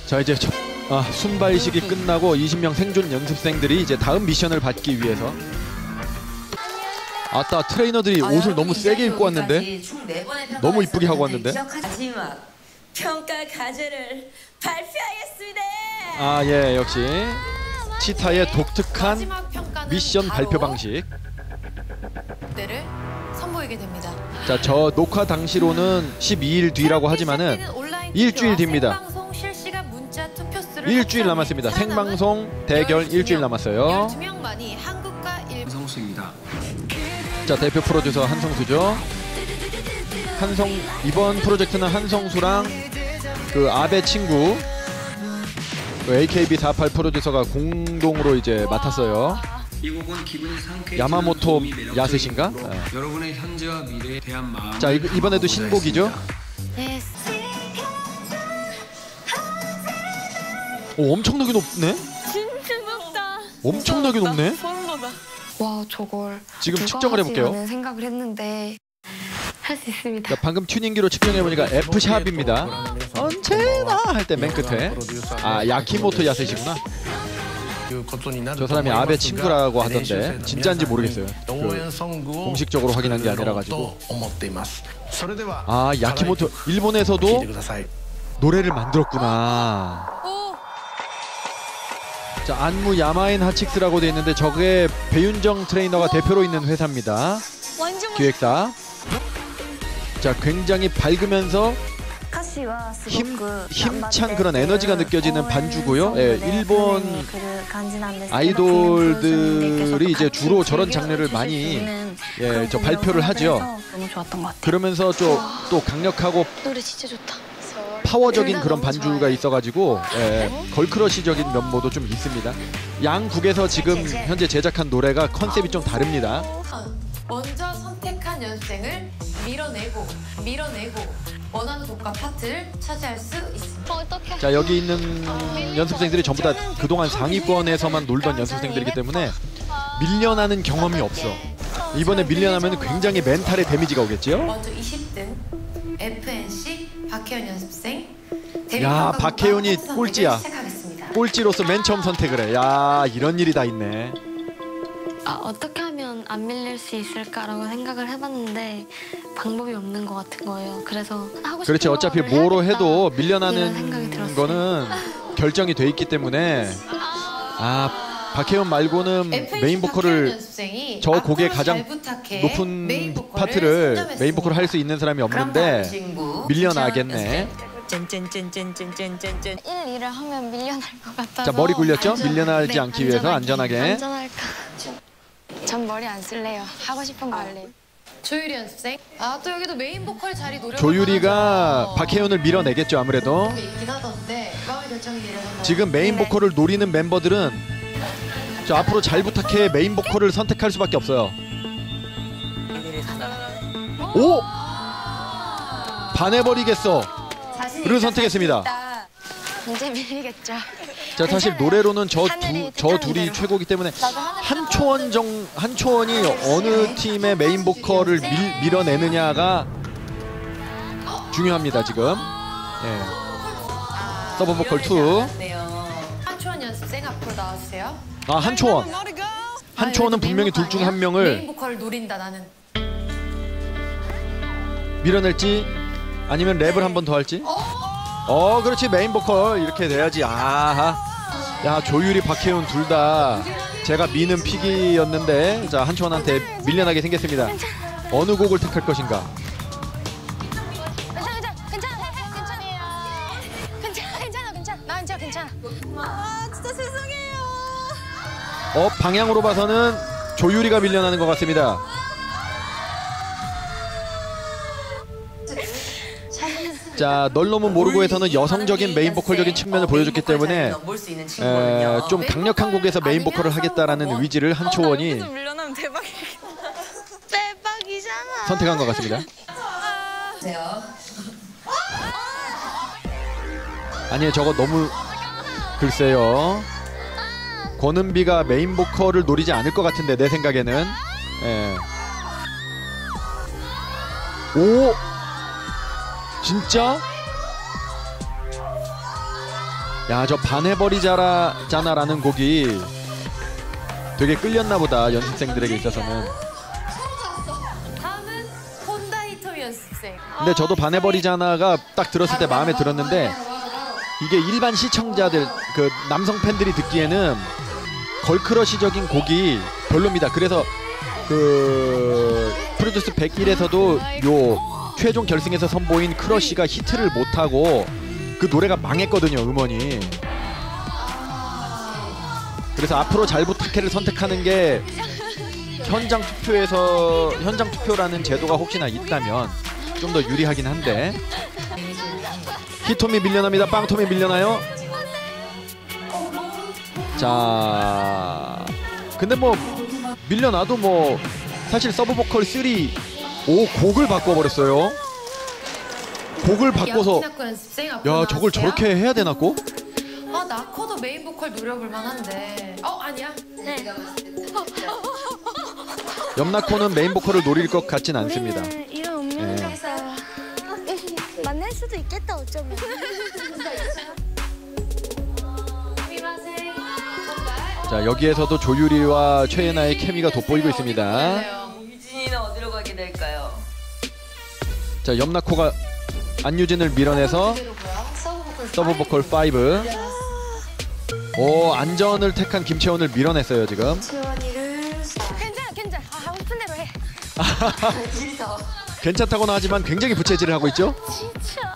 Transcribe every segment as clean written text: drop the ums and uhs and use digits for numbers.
자, 이제 순발식이 끝나고 20명 생존 연습생들이 이제 다음 미션을 받기 위해서. 아따, 트레이너들이 옷을 너무 세게 입고 왔는데 너무 이쁘게 하고 왔는데. 마지막 평가 과제를 발표하겠습니다. 아, 예, 역시 치타의 독특한 미션 발표 방식. 를 선보이게 됩니다. 자, 저 녹화 당시로는 12일 뒤라고 하지만은 일주일 뒤입니다. 일주일 남았습니다. 생방송 대결 일주일 남았어요. 한성수입니다. 자, 대표 프로듀서 한성수죠. 이번 프로젝트는 한성수랑 그 아베 친구 그 AKB48 프로듀서가 공동으로 이제 맡았어요. 이 곡은 기분이 상쾌해지는 야마모토 도움이 매력적이고 야스신가? 여러분의 현재와 미래에 대한 마음. 자, 이번에도 신곡이죠. 오, 엄청나게 높네. 진짜 높다. 엄청나게 높네. 소름 돋아. 와, 저걸 지금 측정을 해볼게요. 생각을 했는데 할 수 있습니다. 자, 방금 튜닝기로 측정해보니까 F샵입니다. 언제나 할 때 맨 끝에. 아, 야키모토 야스시구나. 저 사람이 아베 친구라고 하던데 진짜인지 모르겠어요. 공식적으로 확인한 게 아니라 가지고. 아, 야키모토 일본에서도 노래를 만들었구나. 자, 안무 야마인 하칙스라고 되어 있는데 저게 배윤정 트레이너가 대표로 있는 회사입니다. 기획사. 자, 굉장히 밝으면서 힘찬 그런 에너지가 느껴지는 반주고요. 예, 일본 아이돌들이 이제 주로 저런 장르를 많이 저 발표를 하죠. 너무 좋았던 것 같아요. 그러면서 또 강력하고 노래 진짜 좋다. 파워적인 그런 반주가 있어가지고 걸크러쉬적인 면모도 좀 있습니다. 양국에서 지금 현재 제작한 노래가 컨셉이 좀 다릅니다. 먼저 선택한 연습생을 밀어내고 원하는 곡과 파트를 차지할 수 있습니다. 자, 여기 있는 연습생들이 전부 다 그동안 상위권에서만 놀던 연습생들이기 때문에 밀려나는 경험이 없어. 이번에 밀려나면 굉장히 멘탈에 데미지가 오겠지요? 먼저 20등 FNC 박혜연 연습생. 야, 박혜연이 꼴찌야. 시작하겠습니다. 꼴찌로서 맨 처음 선택을 해. 야, 이런 일이 다 있네. 어떻게 하면 안 밀릴 수 있을까라고 생각을 해봤는데 방법이 없는 것 같은 거예요. 그래서 하고 싶은 그렇지, 어차피 거를 뭐로 해야겠다, 해도 이런 생각이 밀려나는 들었어요. 거는 결정이 돼 있기 때문에. 아, 박혜연 말고는 메인 보컬을 저 곡의 가장 높은 파트를 메인 보컬을 할 수 있는 사람이 없는데 밀려나겠네. 짠짠짠짠짠짠짠 1, 2를 하면 밀려날 것 같아서. 자, 머리 굴렸죠? 밀려나지 않기 위해서 안전하게. 안전할까? 전 머리 안 쓸래요. 하고 싶은 거 할래요. 조유리 연습생. 아, 또 여기도 메인 보컬 자리 노려. 조유리가 박혜연을 밀어내겠죠, 아무래도. 있긴 하던데 마음의 결정이 내려졌나요? 지금 메인 보컬을 노리는 멤버들은 저 앞으로 잘 부탁해 메인 보컬을 선택할 수밖에 없어요. 오! 반해버리겠어. 를 선택했습니다. 이제 밀리겠죠. 자, 사실 노래로는 저 둘이 최고이기 때문에 한초원이 어느 팀의 메인 보컬을 밀어내느냐가 중요합니다, 지금. 예. 서브 보컬 2. 한초원 연습생 앞으로 나와주세요. 아, 한초원은 분명히 둘 중 한 명을 메인 보컬을 노린다. 나는 밀어낼지 아니면 랩을 한 번 더 할지. 그렇지, 메인 보컬 이렇게 돼야지. 아하. 야, 조유리 박혜연 둘 다 제가 미는 픽이었는데 자, 한초원한테 밀려나게 생겼습니다. 어느 곡을 택할 것인가. 괜찮아. 아, 진짜 죄송해요. 방향으로 봐서는 조유리가 밀려나는 것 같습니다. 자, 널 너무 모르고에서는 여성적인 메인 보컬적인 측면을 보여줬기 때문에 좀 강력한 곡에서 메인 보컬을 하겠다라는 의지를 한초원이 밀려나면 대박이잖아. 선택한 것 같습니다. 아니에요, 저거 너무 글쎄요. 권은비가 메인 보컬을 노리지 않을 것 같은데 내 생각에는. 오! 진짜? 야, 저 반해버리자라는 곡이 되게 끌렸나 보다, 연습생들에게 있어서는. 다음은 혼다 히토미 연습생. 근데 저도 반해버리자나가 딱 들었을 때 마음에 들었는데 이게 일반 시청자들, 그 남성 팬들이 듣기에는 걸크러쉬적인 곡이 별로입니다. 그래서 그 프로듀스 101에서도 요 최종 결승에서 선보인 크러쉬가 히트를 못하고 그 노래가 망했거든요, 음원이. 그래서 앞으로 잘 부탁해를 선택하는 게 현장 투표라는 제도가 혹시나 있다면 좀 더 유리하긴 한데. 히토미 밀려납니다. 빵토미 밀려나요? 자, 근데 뭐 밀려나도 뭐 사실 서브 보컬 3 곡을 바꿔버렸어요. 곡을 바꿔서 야, 저걸 저렇게 해야 되나 꼭? 아, 나코도 메인 보컬 노려볼 만한데. 아니야. 네. 염나코는 메인 보컬을 노릴 것 같진 않습니다. 이런 운명에서 만날 수도 있겠다, 어쩌면. 자, 여기에서도 조유리와 최예나의 케미가 돋보이고 있습니다. 유진이는 어디로 가게 될까요? 자, 염나코가 안유진을 밀어내서 서브 보컬 5. 오, 안전을 택한 김채원을 밀어냈어요, 지금. 괜찮아. 웃픈 대로 해. 괜찮다고는 하지만 굉장히 부채질을 하고 있죠. 진짜.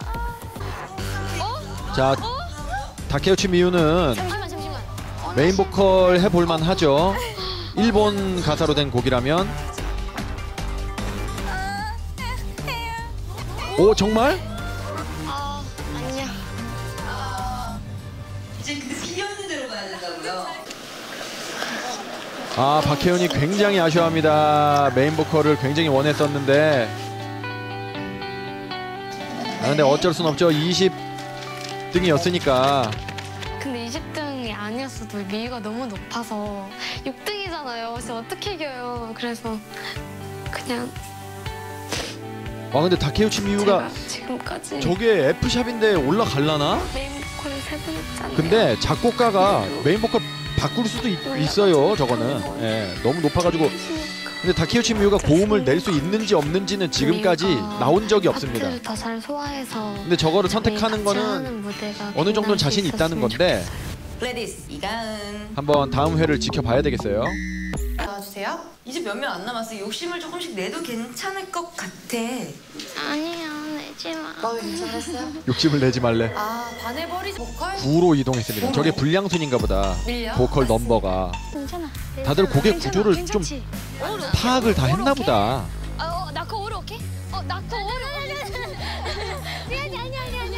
자, 다케우치 미유는 잠시만. 메인 보컬 해볼만 하죠. 일본 가사로 된 곡이라면. 오, 정말? 아니야. 이제 그 비었는 대로 가야 된다고요? 아, 박혜연이 굉장히 아쉬워합니다. 메인 보컬을 굉장히 원했었는데. 아, 근데 어쩔 순 없죠. 20등이었으니까. 근데 20등이 아니었어도 미유가 너무 높아서 6등이잖아요. 그래서 어떻게 이겨요? 그래서 그냥 근데 다케우치 미유가 제가 지금까지 저게 F샵인데 올라갈라나? 메인 보컬 3번 했잖아요. 근데 작곡가가 메인 보컬 바꿀 수도 있어요, 저거는. 예, 너무 높아가지고. 근데 다케우치 미유가 고음을 낼 수 있는지 없는지는 지금까지 나온 적이 없습니다. 파트를 더 잘 소화해서 근데 저거를 선택하는 거는 어느 정도는 자신이 있다는 건데 레디스 이가은. 한번 다음 회를 지켜봐야 되겠어요. 나와주세요. 이제 몇 명 안 남았어. 욕심을 조금씩 내도 괜찮을 것 같아. 아니야, 내지 마. 마음에 괜찮았어요? 욕심을 내지 말래. 반해버리자 보컬? 9로 이동했습니다. 저게 불량순인가 보다. 밀려? 보컬 넘버가. 괜찮아. 다들 곡의 구조를 좀 괜찮지? 파악을 다 했나 보다. 나코 오로 오케이? 나코 오로. 아니야.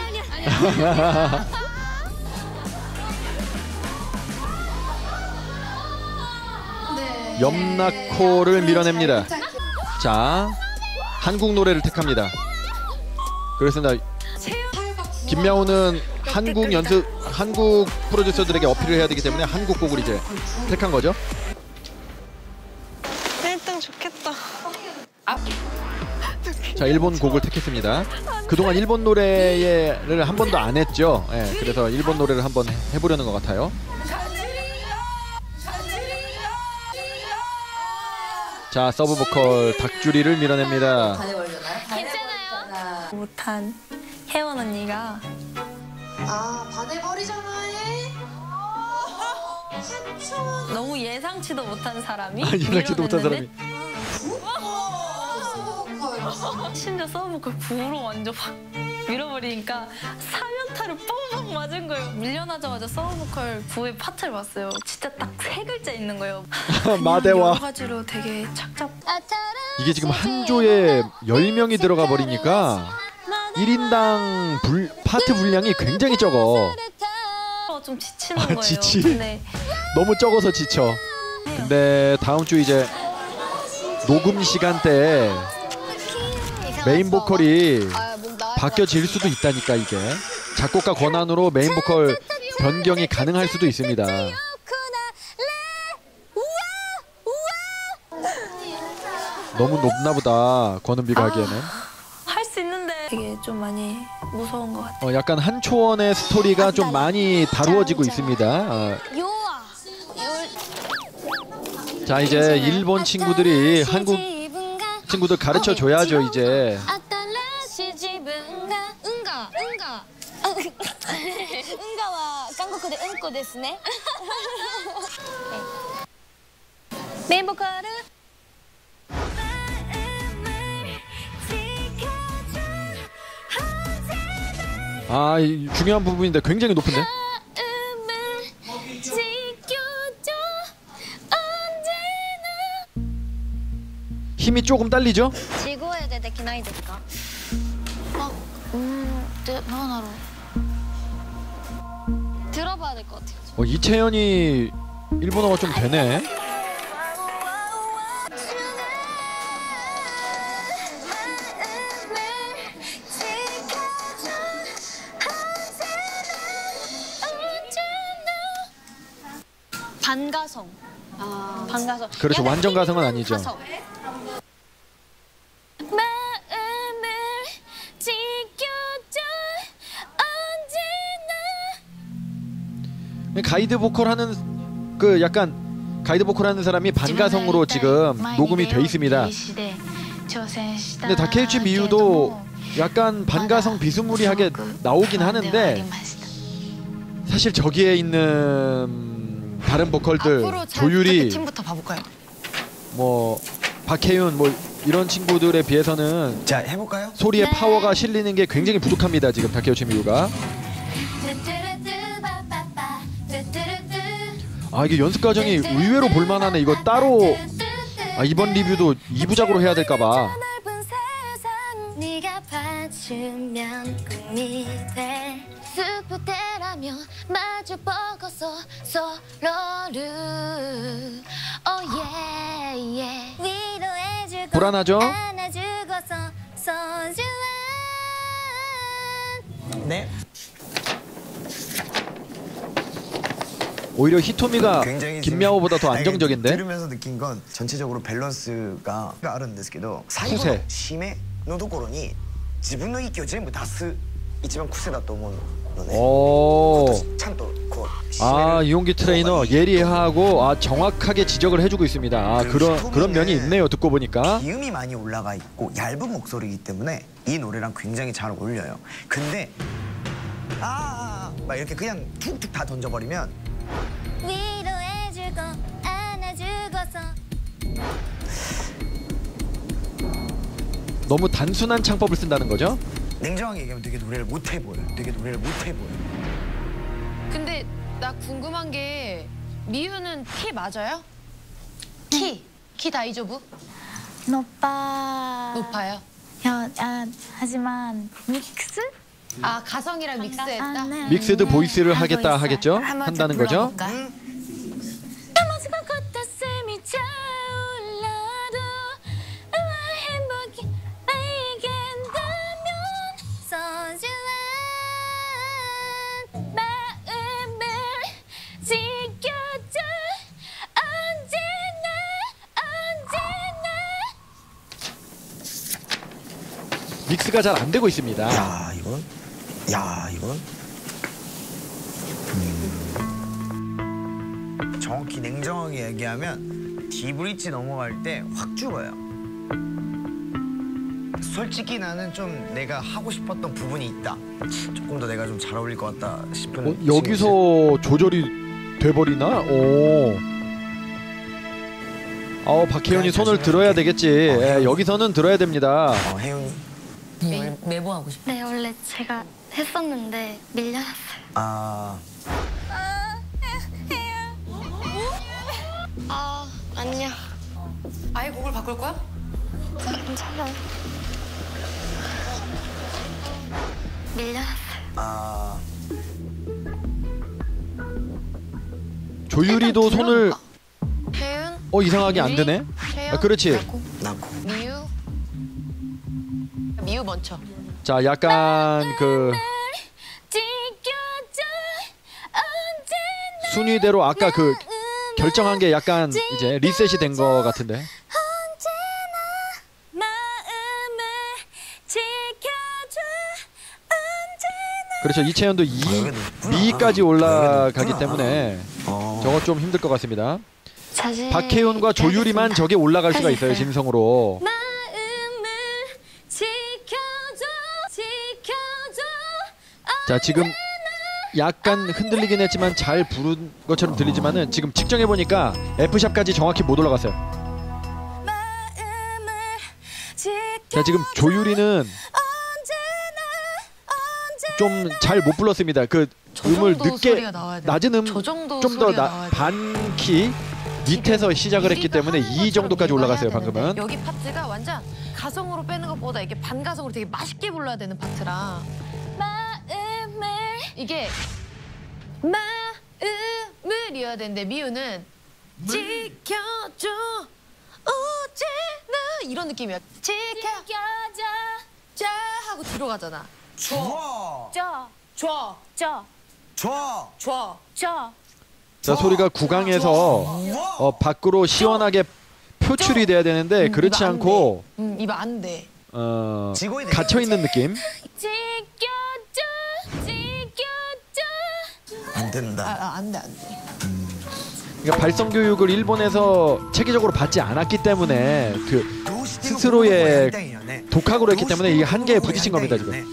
네. 염나코를 밀어냅니다. 자, 한국 노래를 택합니다. 그렇습니다. 김야호는 한국 프로듀서들에게 어필을 해야 되기 때문에 한국 곡을 이제 택한 거죠. 1등 좋겠다. 자, 일본 곡을 택했습니다. 그동안 일본 노래를 한 번도 안 했죠. 예, 그래서 일본 노래를 한번 해보려는 것 같아요. 자, 서브 보컬 닭주리를 밀어냅니다. 반해버리잖아요. 괜찮아요. 못한 혜원 언니가 반해버리잖아요. 너무 예상치도 못한 사람이 예상치도 못한 사람이. 심지어 서브보컬 9로 완전 확 밀어버리니까 사면타를 뻥뻥 맞은 거예요. 밀려나자마자 서브보컬 9의 파트를 봤어요. 진짜 딱 3글자 있는 거예요. 마대와. 여러 가지로 되게 착잡. 이게 지금 한 조에 10명이 들어가 버리니까 1인당 파트 분량이 굉장히 적어. 좀 지치는 거예요. 지치? 근데 너무 적어서 지쳐. 근데 다음 주 이제 녹음 시간대에 메인 보컬이 바뀌어질 수도 있다니까. 이게 작곡가 권한으로 메인 보컬 변경이 가능할 수도 있습니다. 너무 높나 보다, 권은비가 하기에는. 할 수 있는데 되게 좀 많이 무서운 것 같아요. 약간 한초원의 스토리가 좀 많이 다루어지고 있습니다. 자, 이제 일본 친구들이 한국 친구들 가르쳐 줘야죠, 이제. 응가와 한국의 응고 ですね. 메인 보컬은 아, 중요한 부분인데 굉장히 높은데? 힘이 조금 딸리죠? 지구에できないですか? 뭐하나로? 들어봐야 될 것 같아요. 이채연이 일본어가 좀 되네. 반가성. 반가성. 그렇죠. 약간 완전 가성은 힘있는 아니죠. 가성. 마음을 지켜줘 언제나. 가이드 보컬 하는 그 약간 가이드 보컬 하는 사람이 반가성으로 지금 녹음이 돼 있습니다. 근데 다케우치 미유도 약간 반가성 비스무리하게 나오긴 하는데 사실 저기에 있는 다른 보컬들 조유리, 팀부터 봐볼까요? 뭐 박혜윤 뭐 이런 친구들에 비해서는 자, 해볼까요? 소리의 파워가 실리는 게 굉장히 부족합니다. 지금 다케우치 미유가. 아, 이게 연습 과정이 의외로 볼만하네. 이거 따로 이번 리뷰도 2부작으로 해야 될까봐. 네가 봐주면 꿈이 돼. 숲대라며 마주 보고서 서로를 위로해주고 불안하죠? 안아주고서 소중한. 네. 오히려 히토미가 굉장히 김야오보다 더 아니, 안정적인데? 들으면서 느낀 건 전체적으로 밸런스가あるんですけど 最後の締めのところに自分の息を全部出す一番癖だと思うのね。 오. ちゃんとこう締める 이용기 트레이너 예리하고 정확하게 지적을 해주고 있습니다. 그런 면이 있네요. 듣고 보니까. 기음이 많이 올라가 있고 얇은 목소리이기 때문에 이 노래랑 굉장히 잘 어울려요. 근데 막 이렇게 그냥 툭툭 다 던져버리면 위로해주고 안아주고서. 너무 단순한 창법을 쓴다는 거죠? 냉정하게 얘기하면 되게 노래를 못해 보여요. 되게 노래를 못해 보여요. 근데 나 궁금한 게 미유는 키 맞아요? 키 다이조부? 높아요? 하지만 믹스? 가성이랑 믹스했다? 믹스드 보이스를 하겠다 하겠죠? 한다는 거죠? 믹스가 잘 안 되고 있습니다. 야 이건 정확히 냉정하게 얘기하면 D브릿지 넘어갈 때 확 죽어요. 솔직히 나는 좀 내가 하고 싶었던 부분이 있다. 조금 더 내가 좀 잘 어울릴 것 같다 싶은 여기서 조절이 돼버리나? 오. 박혜윤이 손을 들어야 되겠지. 여기서는 들어야 됩니다. 혜윤이 메모 하고 싶어. 네, 원래 제가 했었는데 밀려났어요. 아니야. 아예 곡을 바꿀 거야? 괜찮아요. 밀려났어요. 조유리도 손을 혜윤? 이상하게 안 되네. 혜연? 그렇지. 낳고 미유 먼저. 자, 약간 순위대로 아까 결정한 게 약간 이제 리셋이 된 거 같은데. 마음을 지켜줘 그렇죠. 이채연도 2위까지 올라가기 때문에 저거 좀 힘들 것 같습니다. 사실 박혜윤과 조유리만 저게 올라갈 수가 있어요. 진성으로. 마음을 지켜줘 자, 지금 약간 흔들리긴 했지만 잘 부른 것처럼 들리지만은 지금 측정해 보니까 F샵까지 정확히 못 올라갔어요. 자, 지금 조유리는 좀 잘 못 불렀습니다. 그 음을 늦게 낮은 음 좀 더 반키 밑에서 시작을 했기 때문에 이 정도까지 올라갔어요. 방금은. 여기 파트가 완전 가성으로 빼는 것보다 이게 반가성으로 되게 맛있게 불러야 되는 파트라 마음을 이게 마음을 이어야 되는데 미우는 지켜줘 언제나 이런 느낌이야. 지켜줘 자 하고 뒤로 가잖아. 좋아. 좋아 좋아. 자, 소리가 구강에서 밖으로 시원하게 표출이 돼야 되는데 그렇지 않고 이거 안 돼. 갇혀 있는 느낌. 안 된다. 안 돼. 그러니까 발성 교육을 일본에서 체계적으로 받지 않았기 때문에 그 스스로의 독학으로 했기 때문에 이 한계에 부딪힌 겁니다, 지금.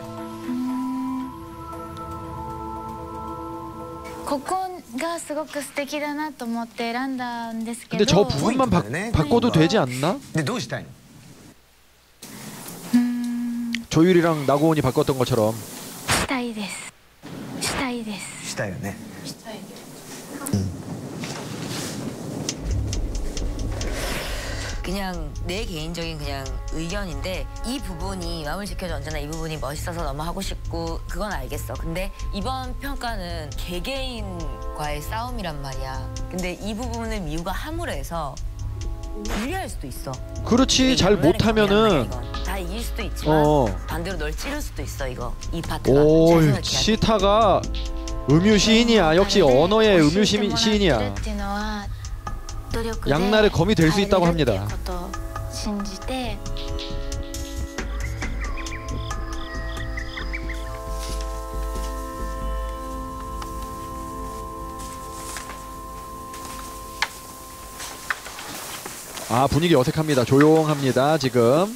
ここがすごく素敵だなと思って選んだんですけ 근데 ど 저 부분만 바꿔도 되지 않나? 근데 どうしたいの? 조율이랑 나고온이 바꿨던 것처럼. したいですしたいですしたいよね. 그냥 내 개인적인 그냥 의견인데 이 부분이 마음을 지켜줘 언제나 이 부분이 멋있어서 너무 하고 싶고 그건 알겠어. 근데 이번 평가는 개개인과의 싸움이란 말이야. 근데 이 부분을 미우가 함으로 해서 유리할 수도 있어. 그렇지. 잘 못하면은 다 이길 수도 있지만 반대로 널 찌를 수도 있어. 이거 이 파트가. 오, 시타가 음유 시인이야. 역시 언어의 음유 시인이야. 양날의 검이 될 수 있다고 합니다. 아, 분위기 어색합니다. 조용합니다, 지금.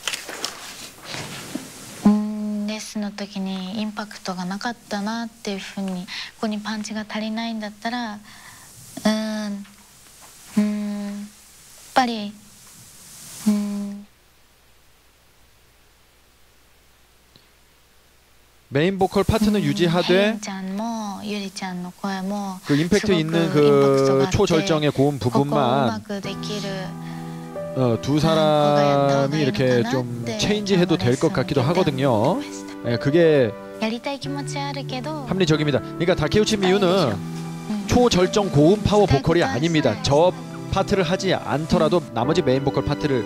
レッスンの時にインパクトがなかったなっていうふうにここにパンチが足りないんだったらやっぱり 메인 보컬 파트는 유지하되 그 임팩트 있는 그 초절정의 고음 부분만 두 사람이 이렇게 좀 체인지해도 될 것 같기도 하거든요. 그게 합리적입니다. 그러니까 다케우치 미유는 초절정 고음 파워 보컬이 아닙니다. 저 파트를 하지 않더라도 나머지 메인 보컬 파트를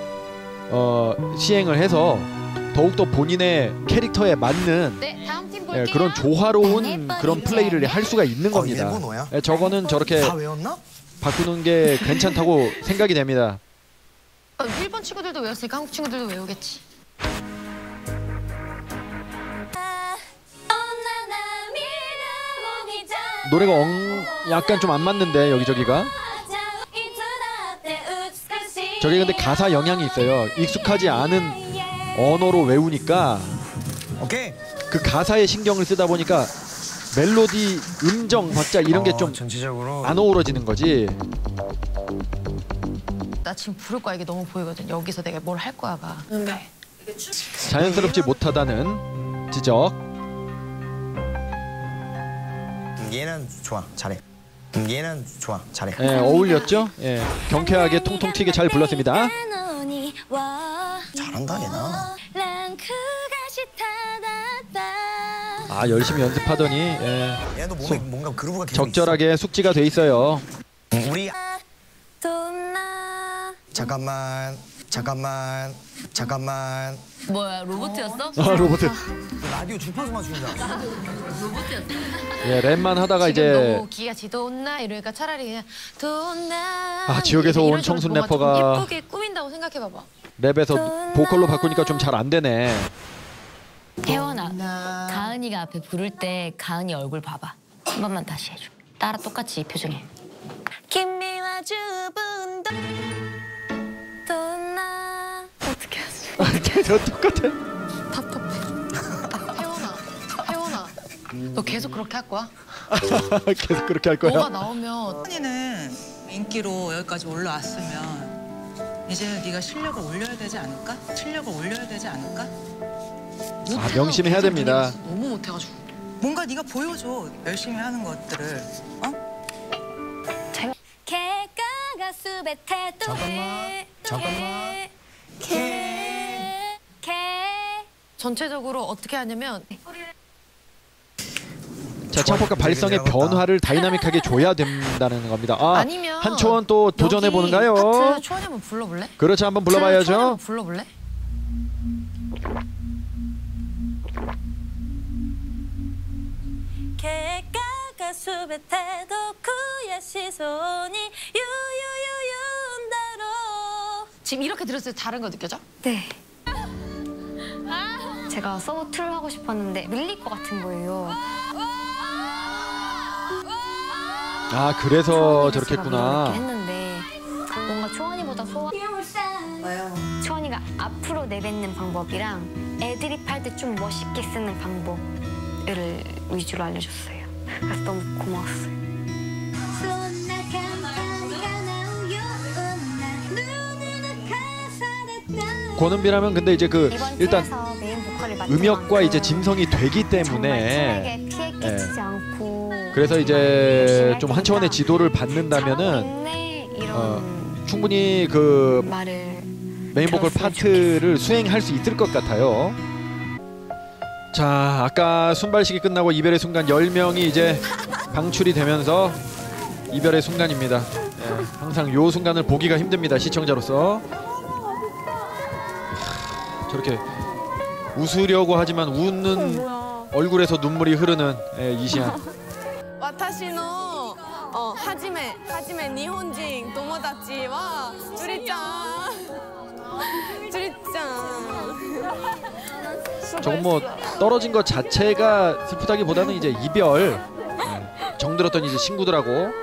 시행을 해서 더욱더 본인의 캐릭터에 맞는 그런 조화로운 그런 플레이를 할 수가 있는 겁니다. 저거는 저렇게 바꾸는 게 괜찮다고 생각이 됩니다. 일본 친구들도 외웠으니까 한국 친구들도 외우겠지. 노래가 약간 좀 안 맞는데 여기저기가. 저게 근데 가사 영향이 있어요. 익숙하지 않은 언어로 외우니까 그 가사에 신경을 쓰다 보니까 멜로디, 음정, 박자 이런 게 좀 안 어우러지는 거지. 나 지금 부를 거야. 이게 너무 보이거든. 여기서 내가 뭘 할 거야 봐. 네. 자연스럽지 못하다는 지적. 얘는 좋아, 잘해. 얘는 좋아, 잘해. 어울렸죠? 경쾌하게 통통 튀게 잘 불렀습니다. 잘한다 얘나. 아, 열심히 연습하더니 얘도 몸에 뭔가 그루브가 계속 적절하게 숙지가 돼 있어요. 우리 잠깐만. 뭐야 로봇이었어? 아, 로봇. 라디오 주파수 맞추는 줄 알았어. 로봇이었어. 랩만 하다가 이제 너무 기가 지도나 이러니까 차라리 그냥 도나. 아, 지역에서 온 청순 래퍼가 예쁘게 꾸민다고 생각해봐봐. 랩에서 보컬로 바꾸니까 좀 잘 안 되네. 혜원아, 가은이가 앞에 부를 때 가은이 얼굴 봐봐. 한 번만 다시 해줘. 따라 똑같이 이 표정해. 김미와 주분도 떠나. 어떻게 하지? 저 똑같아. 혜원아, 너 계속 그렇게 할 거야? 계속 그렇게 할 너가 거야? 나오면 혜원이는 인기로 여기까지 올라왔으면 이제 네가 실력을 올려야 되지 않을까? 실력을 올려야 되지 않을까? 아, 명심해야 계속 됩니다. 분위기 너무 못해가지고. 뭔가 네가 보여줘. 열심히 하는 것들을. 어? 개가가 숲에 태도해. 잠깐만. 개. 전체적으로 어떻게 하냐면 자, 창법과 발성의 변화를 다이나믹하게 줘야 된다는 겁니다. 아, 아니면 한초원 또 도전해 보는가요? 파트 초원이 한번 불러볼래? 그렇죠, 한번 초원이 불러봐야죠. 한번 불러볼래? 개가가 숲에 태도 그의 시선이 유유유유운다로. 지금 이렇게 들었을 때 다른 거 느껴져? 네. 제가 서브 2를 하고 싶었는데 밀릴 것 같은 거예요. 아, 그래서 초원이가 제가 저렇겠구나. 이렇게 했는데 뭔가 초원이보다 초원이가 앞으로 내뱉는 방법이랑 애드립 할 때 좀 멋있게 쓰는 방법을 위주로 알려줬어요. 그래서 너무 고마웠어요. 권은비라면 근데 이제 그 이번 일단 팀에서 메인 보컬을 맡은 음역과 만큼 이제 짐성이 되기 정말 때문에 팀에게 피해 끼치지 않고 그래서 열심히 이제 할 좀 한초원의 테니까 지도를 받는다면은 잘하고 있네, 이런 충분히 그 말을 메인 보컬 들었으면 파트를 수행할 수 있을 것 같아요. 자, 아까 순발식이 끝나고 이별의 순간 10명이 이제 방출이 되면서 이별의 순간입니다. 예, 항상 요 순간을 보기가 힘듭니다, 시청자로서. 저렇게 웃으려고 하지만 웃는 얼굴에서 눈물이 흐르는 이시안. 私のはじめ日本人友達はジュリちゃん 저건 뭐 떨어진 것 자체가 슬프다기보다는 이제 이별 정들었던 이제 친구들하고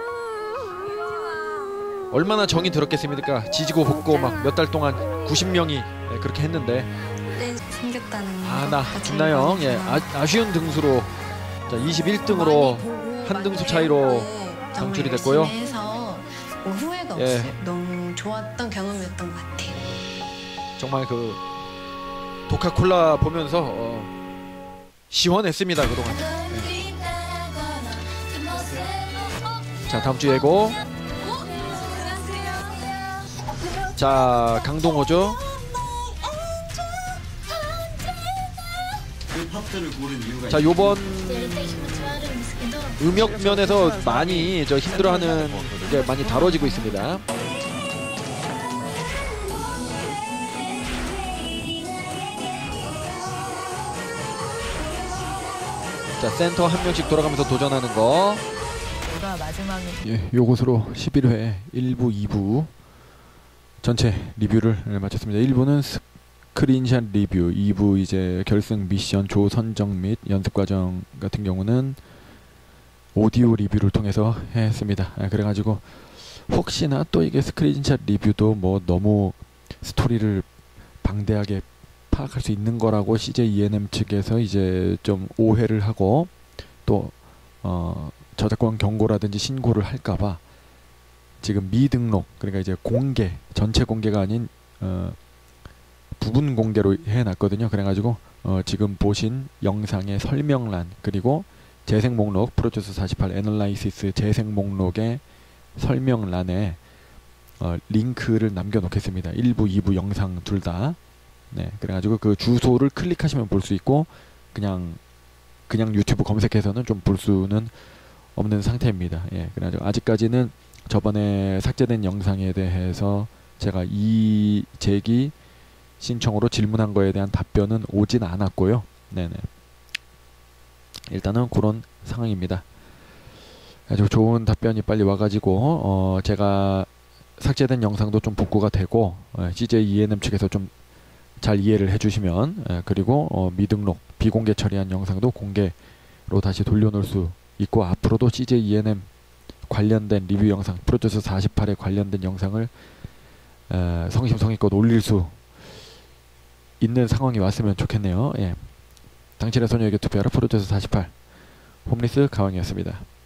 얼마나 정이 들었겠습니까? 지지고 볶고 막 몇 달 동안 90명이 그렇게 했는데 생겼다는 나 김나영 아쉬운 등수로 자 21등으로 한 등수 차이로 방출이 됐고요. 해서 후회가 예. 없어요. 너무 좋았던 경험이었던 것 같아요. 정말 그 도카콜라 보면서 시원했습니다 그동안. 자, 다음 주 예고. 자, 강동호죠. 자, 요번 음역 면에서 많이 힘들어하는 게 많이 다뤄지고 있습니다. 자, 센터 한 명씩 돌아가면서 도전하는 거. 누가 마지막에 예, 요것으로 11회 1부, 2부 전체 리뷰를 마쳤습니다. 1부는 스크린샷 리뷰, 2부 이제 결승 미션 조선정 및 연습 과정 같은 경우는 오디오 리뷰를 통해서 했습니다. 그래가지고 혹시나 또 이게 스크린샷 리뷰도 뭐 너무 스토리를 방대하게 파악할 수 있는 거라고 CJ ENM 측에서 이제 좀 오해를 하고 또 저작권 경고라든지 신고를 할까봐 지금 미등록, 그러니까 이제 공개, 전체 공개가 아닌 부분 공개로 해놨거든요. 그래가지고 지금 보신 영상의 설명란 그리고 재생 목록 프로듀스 48 애널라이시스 재생 목록의 설명란에 링크를 남겨놓겠습니다. 1부, 2부 영상 둘 다. 네, 그래가지고 그 주소를 클릭하시면 볼 수 있고 그냥 유튜브 검색해서는 좀 볼 수는 없는 상태입니다. 예, 그래가지고 아직까지는 저번에 삭제된 영상에 대해서 제가 이 제기 신청으로 질문한 거에 대한 답변은 오진 않았고요. 네네. 일단은 그런 상황입니다. 아주 좋은 답변이 빨리 와가지고 제가 삭제된 영상도 좀 복구가 되고 CJ ENM 측에서 좀 잘 이해를 해주시면 그리고 미등록 비공개 처리한 영상도 공개로 다시 돌려놓을 수 있고 앞으로도 CJ ENM 관련된 리뷰 영상 프로듀스 48에 관련된 영상을 성심성의껏 올릴 수 있는 상황이 왔으면 좋겠네요. 예. 당신의 소녀에게 투표하라 프로듀스 48 홈리스 가왕이었습니다.